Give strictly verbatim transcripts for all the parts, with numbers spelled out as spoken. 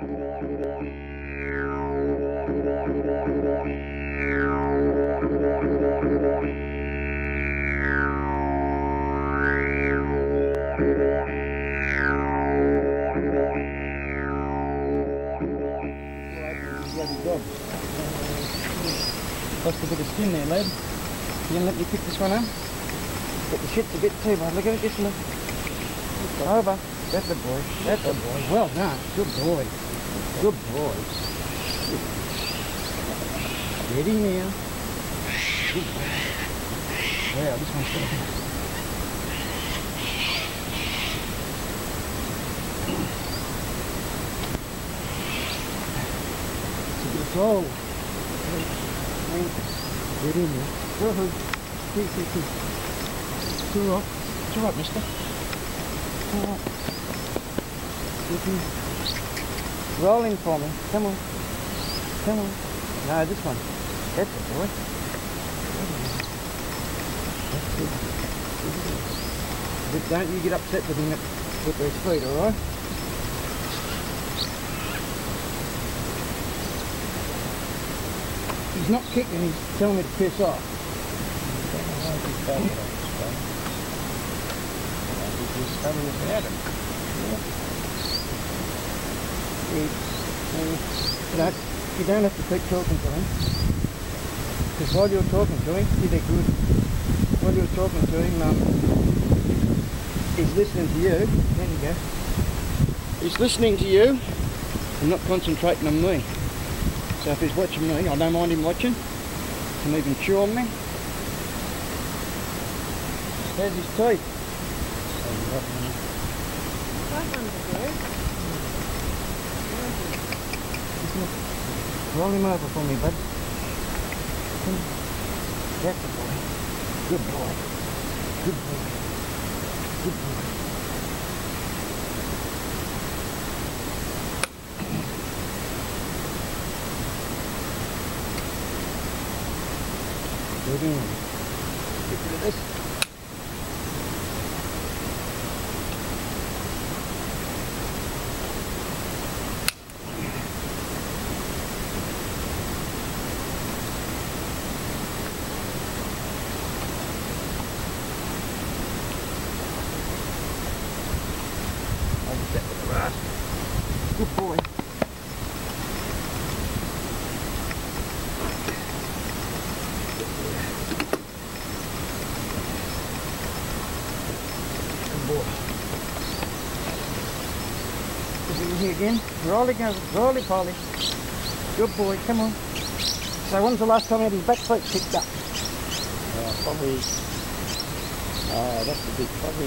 Lost a bit of skin there, lad. You gonna let me pick this one up? But the shit's a bit too bad. Look at it, just look. Over. That's a boy. That's a boy. Well done. Good boy. Good boy. Steady now. Good boy. Wow, this one's good. It's a bit slow. Get in there. Go ahead. See, see, see. It's all right. It's all right, mister. It's all right. Get in. Roll in for me. Come on. Come on. No, this one. That's it, boy. That's it. But don't you get upset with him with those feet, all right? He's not kicking, he's telling me to piss off. He's coming about him. You don't, you don't have to keep talking to him. Because while you're talking to him, see, they're good. While you're talking to him, um, he's listening to you. There you go. He's listening to you and not concentrating on me. So if he's watching me, I don't mind him watching. He can even chew on me. There's his teeth. Roll him over for me, bud. That's a boy. Good boy. Good boy. Good boy. Get in. Get rid of this. I'll get that with the rest. Good boy. Here again. Roll it, roll it, Polly. Good boy, come on. So when's the last time he had his back feet picked up? Uh, probably, uh, that's a bit, probably,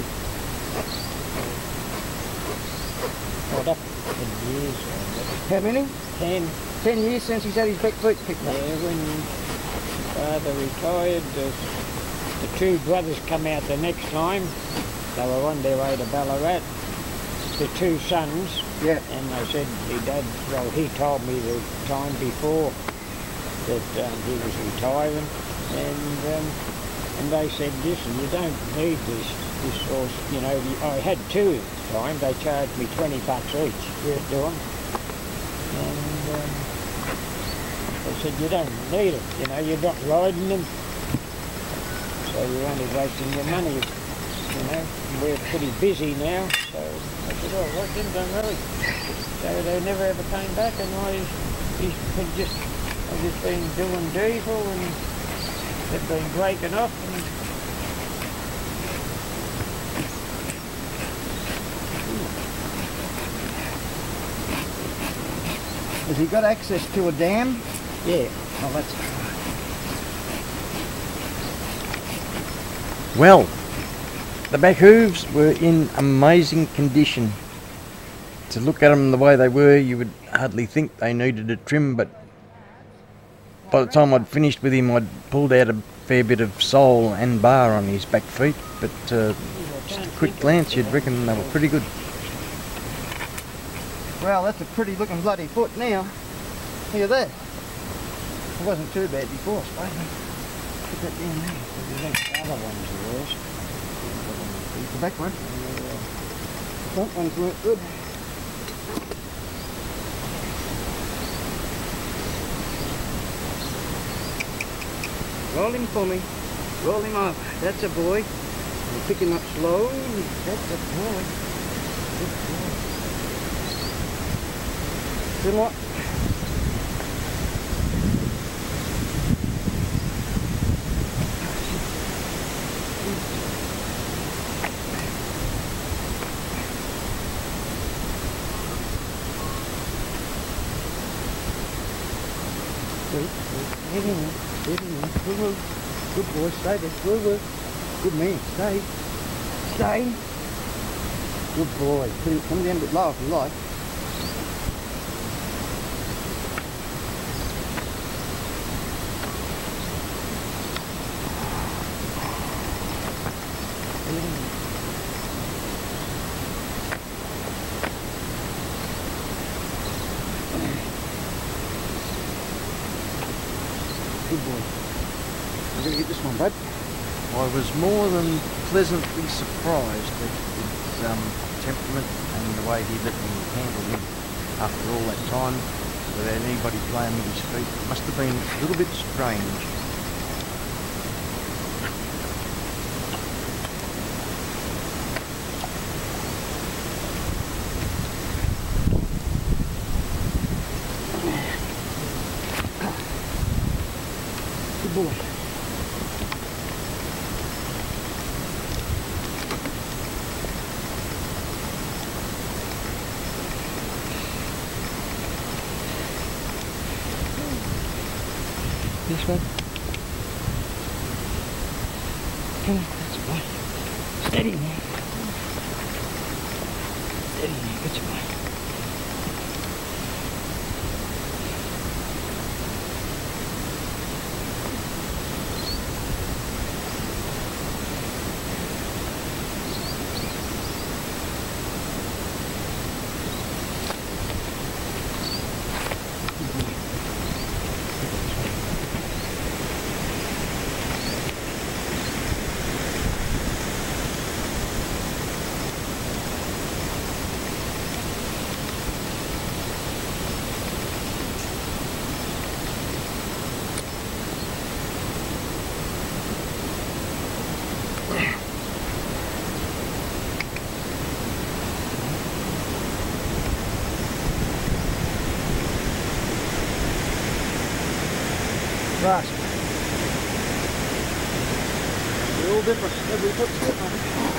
oh, that's ten years. Uh, How many? Ten. Ten years since he's had his back feet picked up. Yeah, when father retired, the, the two brothers come out the next time. They were on their way to Ballarat. The two sons, yeah, and they said, my dad, well, he told me the time before that um, he was retiring, and um, and they said, listen, you don't need this, this horse, you know, I had two at the time, they charged me twenty bucks each yeah. to do them, and um, they said, you don't need it, you know, you're not riding them, so you're only wasting your money. You know, we're pretty busy now, so I said, oh, what didn't I know? So they never ever came back, and I he's been just, I've just been doing diesel, and they've been breaking off. And has he got access to a dam? yeah. Oh, that's... Well, the back hooves were in amazing condition. To look at them the way they were, you would hardly think they needed a trim, but by the time I'd finished with him, I'd pulled out a fair bit of sole and bar on his back feet, but uh, just a quick glance, you'd reckon they were pretty good. Well, that's a pretty looking bloody foot now. Look at that. It wasn't too bad before, I suppose. Put that down there. The other ones are worse. The back one. Yeah. The front ones weren't good. Roll him for me. Roll him over. That's a boy. We'll pick him up slowly. That's a boy. Good boy. Good what? Get in there. Get in there. Woo woo. Good boy. Stay there. Woo woo. Good man. Stay. Stay. Good boy. Put him, come down a bit lower if you like. Good boy. I'm going to get this one, bud. I was more than pleasantly surprised at his um, temperament and the way he let me handle him after all that time without anybody playing with his feet. It must have been a little bit strange. Good boy. This one. Come on, that's a boy. Steady now. Steady now, good boy. Grasp. They're all different. Every foot's different.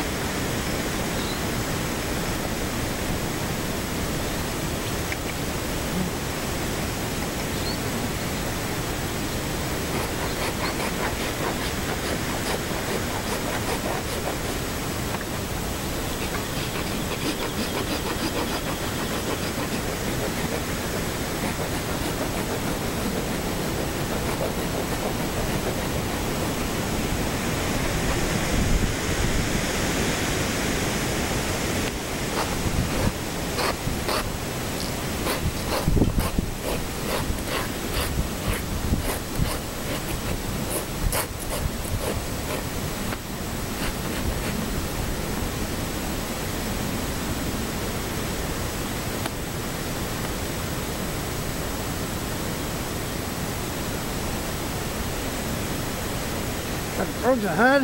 That frog's a hard.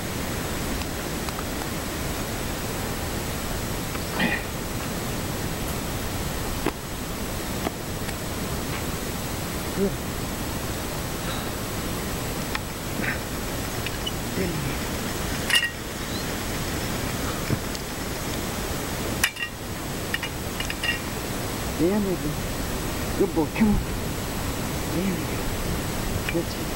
Good. Down there, good boy, come on. There we go. That's it.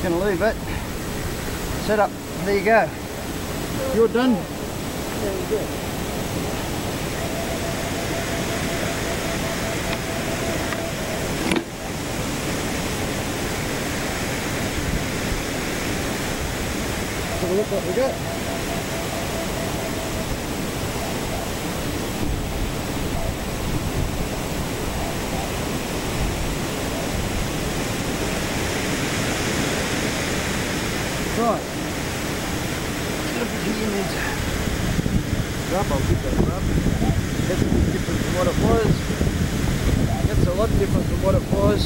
going to leave it. Set up. There you go. You're done. Very good. Have a look what we got. Right. Look at here needs rub. I'll give that a rub. That's a bit different from what it was. That's a lot different from what it was.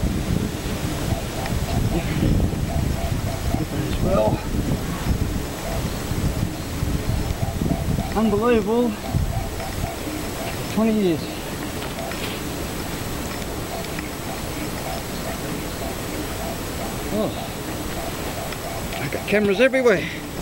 Different as well. Unbelievable. twenty years. Oh. I've got cameras everywhere.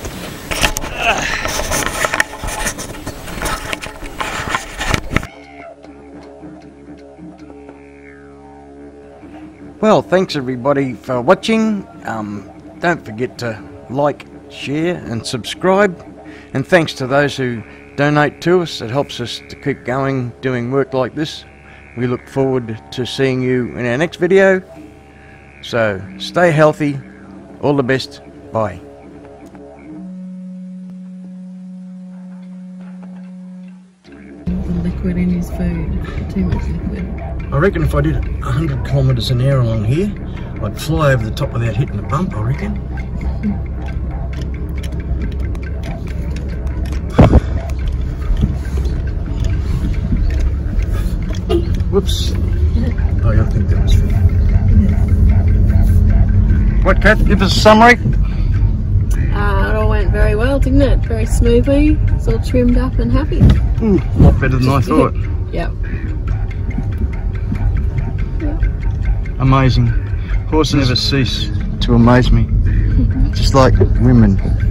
Well, thanks everybody for watching. Um, don't forget to like, share and subscribe. And thanks to those who donate to us. It helps us to keep going doing work like this. We look forward to seeing you in our next video. So stay healthy. All the best. Bye. Liquid in his food. Too much liquid. I reckon if I did one hundred kilometres an hour along here, I'd fly over the top without hitting a bump, I reckon. Whoops. Oh, I think that was fair. What, Kath? Give us a summary. Uh, it all went very well, didn't it? Very smoothly. It's all trimmed up and happy. Ooh, a lot better than I thought. Yep. Yep. Amazing. Horses never cease to amaze me. Just like women.